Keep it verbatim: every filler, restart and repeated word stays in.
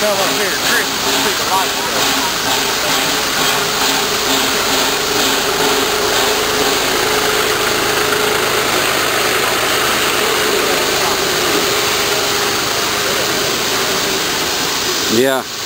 come up here at Christmas and see the light show. Yeah.